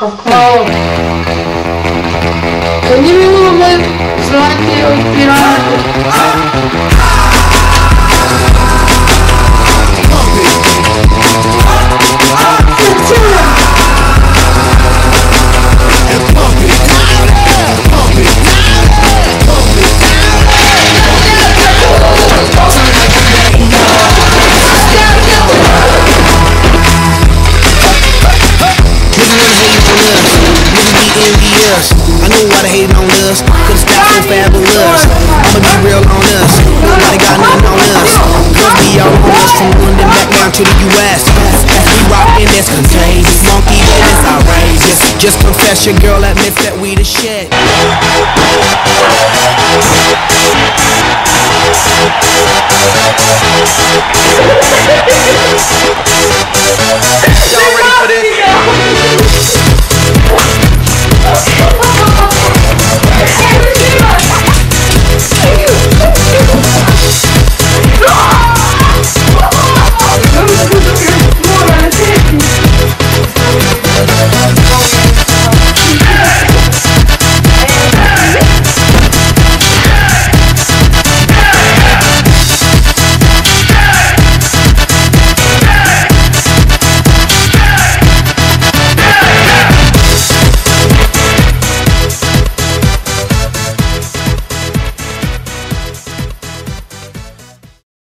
Какао. Они любят сладкие пираты. I know why they hating on us, cause it's got so fabulous. I'ma be real on us, nobody got nothing on us. Girls be all on us from London back down to the US. We rockin', that's contagious. Monkey, it's outrageous. Just confess your girl admits that we the shit.